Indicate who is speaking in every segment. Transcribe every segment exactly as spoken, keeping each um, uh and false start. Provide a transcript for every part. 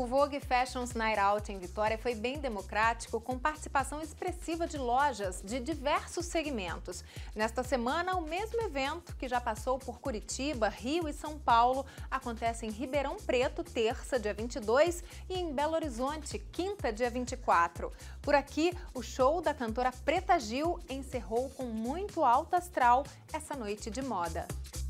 Speaker 1: O Vogue Fashion's Night Out em Vitória foi bem democrático, com participação expressiva de lojas de diversos segmentos. Nesta semana, o mesmo evento, que já passou por Curitiba, Rio e São Paulo, acontece em Ribeirão Preto, terça, dia vinte e dois, e em Belo Horizonte, quinta, dia vinte e quatro. Por aqui, o show da cantora Preta Gil encerrou com muito alto astral essa noite de moda.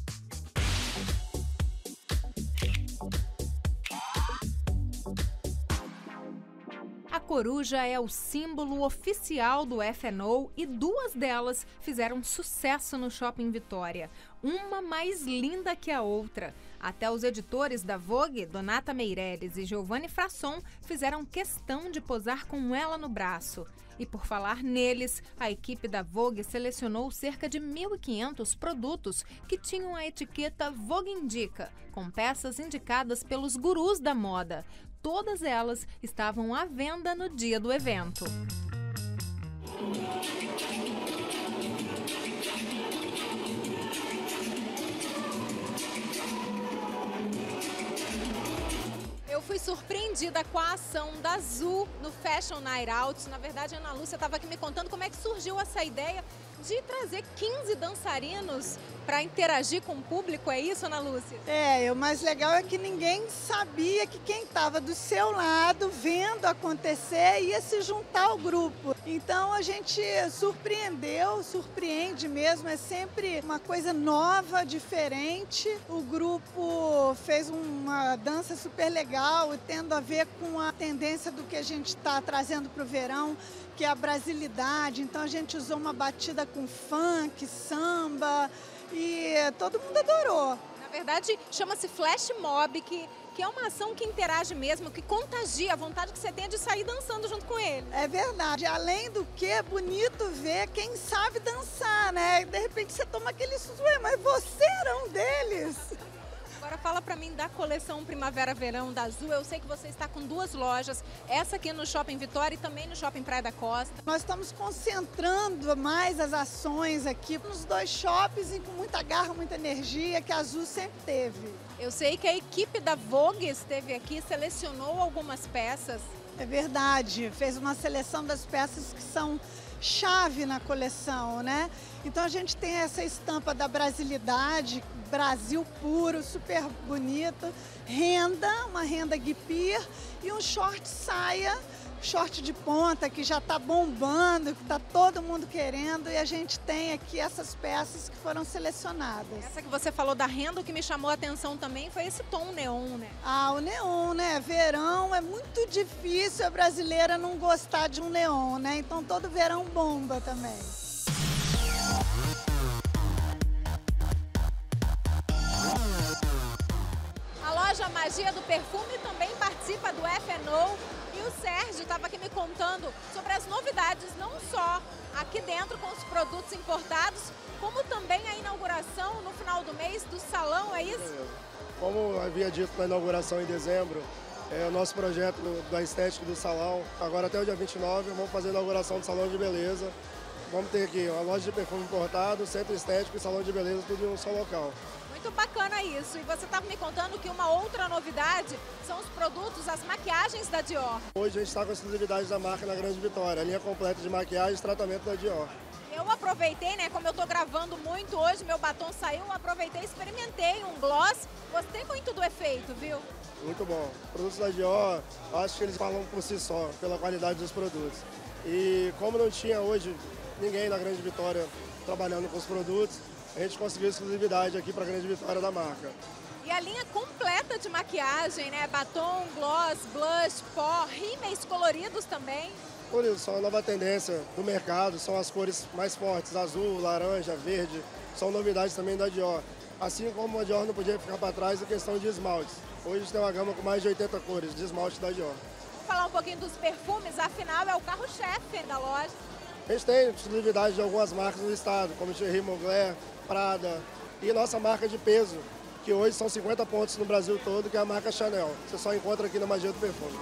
Speaker 1: A coruja é o símbolo oficial do F and O e duas delas fizeram sucesso no Shopping Vitória, uma mais linda que a outra. Até os editores da Vogue, Donata Meireles e Giovanni Frasson, fizeram questão de posar com ela no braço. E por falar neles, a equipe da Vogue selecionou cerca de mil e quinhentos produtos que tinham a etiqueta Vogue Indica, com peças indicadas pelos gurus da moda. Todas elas estavam à venda no dia do evento. Eu fui surpreendida com a ação da Azul no Fashion Night Out. Na verdade, a Ana Lúcia estava aqui me contando como é que surgiu essa ideia de trazer quinze dançarinos para interagir com o público. É isso, Ana Lúcia?
Speaker 2: É, o mais legal é que ninguém sabia que quem estava do seu lado, vendo acontecer, ia se juntar ao grupo. Então a gente surpreendeu, surpreende mesmo, é sempre uma coisa nova, diferente. O grupo fez uma dança super legal, tendo a ver com a tendência do que a gente está trazendo para o verão, que é a brasilidade. Então a gente usou uma batida com funk, samba, e todo mundo adorou.
Speaker 1: Na verdade, chama-se Flash Mob, que, que é uma ação que interage mesmo, que contagia a vontade que você tem de sair dançando junto com ele.
Speaker 2: É verdade. Além do que, é bonito ver quem sabe dançar, né? De repente você toma aquele susto, mas você era um deles.
Speaker 1: Agora fala pra mim da coleção Primavera-Verão da Azul. Eu sei que você está com duas lojas, essa aqui no Shopping Vitória e também no Shopping Praia da Costa.
Speaker 2: Nós estamos concentrando mais as ações aqui nos dois shoppings e com muita garra, muita energia que a Azul sempre teve.
Speaker 1: Eu sei que a equipe da Vogue esteve aqui, selecionou algumas peças.
Speaker 2: É verdade, fez uma seleção das peças que são chave na coleção, né? Então a gente tem essa estampa da brasilidade, Brasil puro, super bonito, renda, uma renda guipir e um short saia, short de ponta que já está bombando, que está todo mundo querendo, e a gente tem aqui essas peças que foram selecionadas.
Speaker 1: Essa que você falou da renda, o que me chamou a atenção também foi esse tom neon, né?
Speaker 2: Ah, o neon, né? Verão, é muito difícil a brasileira não gostar de um neon, né? Então todo verão bomba também.
Speaker 1: A loja Magia do Perfume também participa do F and O e o Sérgio estava aqui me contando sobre as novidades, não só aqui dentro com os produtos importados, como também a inauguração no final do mês do salão, é isso?
Speaker 3: Como havia dito na inauguração em dezembro, é o nosso projeto da estética do salão. Agora até o dia vinte e nove vamos fazer a inauguração do salão de beleza. Vamos ter aqui uma loja de perfume importado, centro estético e salão de beleza, tudo em um só local.
Speaker 1: Muito bacana isso. E você estava me contando que uma outra novidade são os produtos, as maquiagens da Dior.
Speaker 3: Hoje a gente está com a exclusividade da marca na Grande Vitória, a linha completa de maquiagem e tratamento da Dior.
Speaker 1: Eu aproveitei, né, como eu estou gravando muito hoje, meu batom saiu, aproveitei, experimentei um gloss, gostei muito do efeito, viu?
Speaker 3: Muito bom. Produtos da Dior, acho que eles falam por si só, pela qualidade dos produtos. E como não tinha hoje ninguém na Grande Vitória trabalhando com os produtos, a gente conseguiu exclusividade aqui para a Grande Vitória da marca.
Speaker 1: E a linha completa de maquiagem, né? Batom, gloss, blush, pó, rímeis coloridos também.
Speaker 3: Por isso, são a nova tendência do mercado, são as cores mais fortes, azul, laranja, verde, são novidades também da Dior. Assim como a Dior não podia ficar para trás em questão de esmaltes. Hoje a gente tem uma gama com mais de oitenta cores de esmalte da Dior.
Speaker 1: Vamos falar um pouquinho dos perfumes, afinal é o carro-chefe da loja.
Speaker 3: A gente tem exclusividade de algumas marcas no estado, como Thierry Mugler, Prada e nossa marca de peso, que hoje são cinquenta pontos no Brasil todo, que é a marca Chanel. Você só encontra aqui na Magia do Perfume.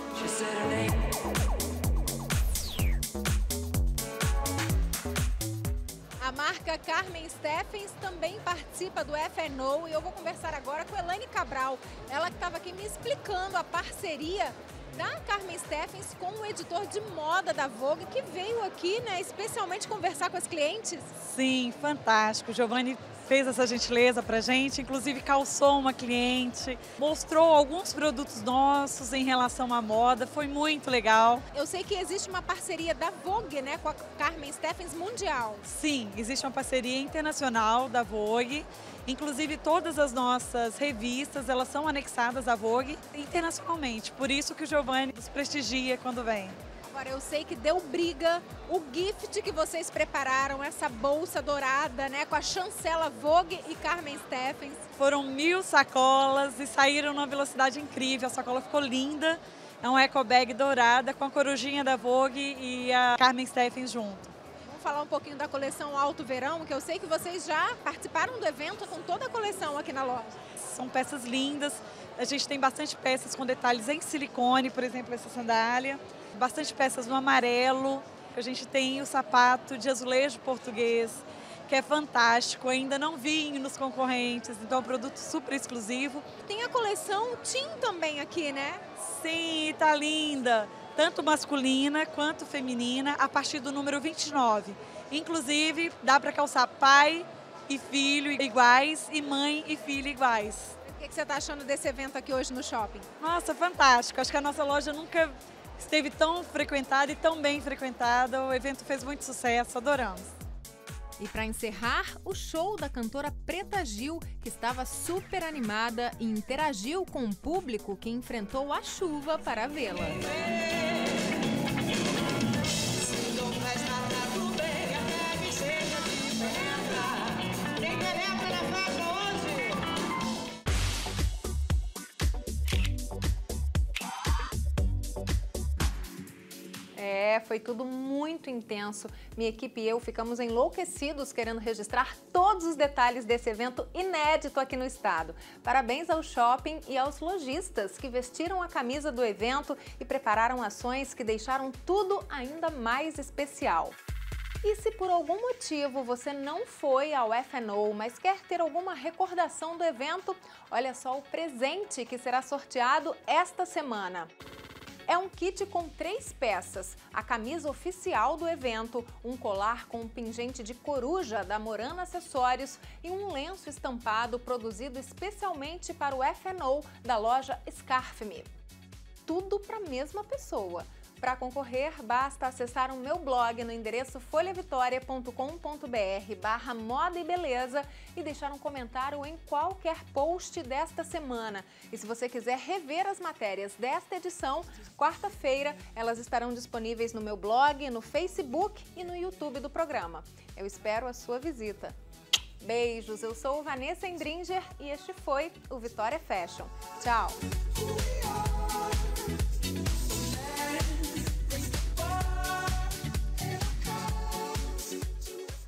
Speaker 1: A marca Carmen Steffens também participa do F and O e eu vou conversar agora com Elaine Cabral. Ela que estava aqui me explicando a parceria da Carmen Steffens com o editor de moda da Vogue, que veio aqui, né, especialmente conversar com as clientes.
Speaker 4: Sim, fantástico. O Giovanni fez essa gentileza pra gente, inclusive calçou uma cliente, mostrou alguns produtos nossos em relação à moda, foi muito legal.
Speaker 1: Eu sei que existe uma parceria da Vogue, né, com a Carmen Steffens mundial.
Speaker 4: Sim, existe uma parceria internacional da Vogue, inclusive todas as nossas revistas, elas são anexadas à Vogue internacionalmente, por isso que o Giovanni nos prestigia quando vem.
Speaker 1: Agora, eu sei que deu briga o gift que vocês prepararam, essa bolsa dourada, né, com a chancela Vogue e Carmen Steffens.
Speaker 4: Foram mil sacolas e saíram numa velocidade incrível, a sacola ficou linda. É um eco bag dourada com a corujinha da Vogue e a Carmen Steffens junto.
Speaker 1: Vamos falar um pouquinho da coleção Alto Verão, que eu sei que vocês já participaram do evento com toda a coleção aqui na loja.
Speaker 4: São peças lindas, a gente tem bastante peças com detalhes em silicone, por exemplo, essa sandália. Bastante peças no amarelo, a gente tem o sapato de azulejo português, que é fantástico, ainda não vi nos concorrentes, então é um produto super exclusivo.
Speaker 1: Tem a coleção Teen também aqui, né?
Speaker 4: Sim, tá linda, tanto masculina quanto feminina, a partir do número vinte e nove. Inclusive, dá para calçar pai e filho iguais e mãe e filho iguais.
Speaker 1: O que você está achando desse evento aqui hoje no shopping?
Speaker 4: Nossa, fantástico, acho que a nossa loja nunca esteve tão frequentada e tão bem frequentada. O evento fez muito sucesso, adoramos.
Speaker 1: E para encerrar, o show da cantora Preta Gil, que estava super animada e interagiu com o público que enfrentou a chuva para vê-la. É, foi tudo muito intenso. Minha equipe e eu ficamos enlouquecidos querendo registrar todos os detalhes desse evento inédito aqui no estado. Parabéns ao shopping e aos lojistas que vestiram a camisa do evento e prepararam ações que deixaram tudo ainda mais especial. E se por algum motivo você não foi ao F and O, mas quer ter alguma recordação do evento, olha só o presente que será sorteado esta semana. É um kit com três peças, a camisa oficial do evento, um colar com um pingente de coruja da Morana Acessórios e um lenço estampado produzido especialmente para o F and O da loja Scarf Me. Tudo para a mesma pessoa. Para concorrer, basta acessar o meu blog no endereço folha vitória ponto com ponto br barra moda e beleza e deixar um comentário em qualquer post desta semana. E se você quiser rever as matérias desta edição, quarta-feira elas estarão disponíveis no meu blog, no Facebook e no YouTube do programa. Eu espero a sua visita. Beijos, eu sou Vanessa Endringer e este foi o Vitória Fashion. Tchau!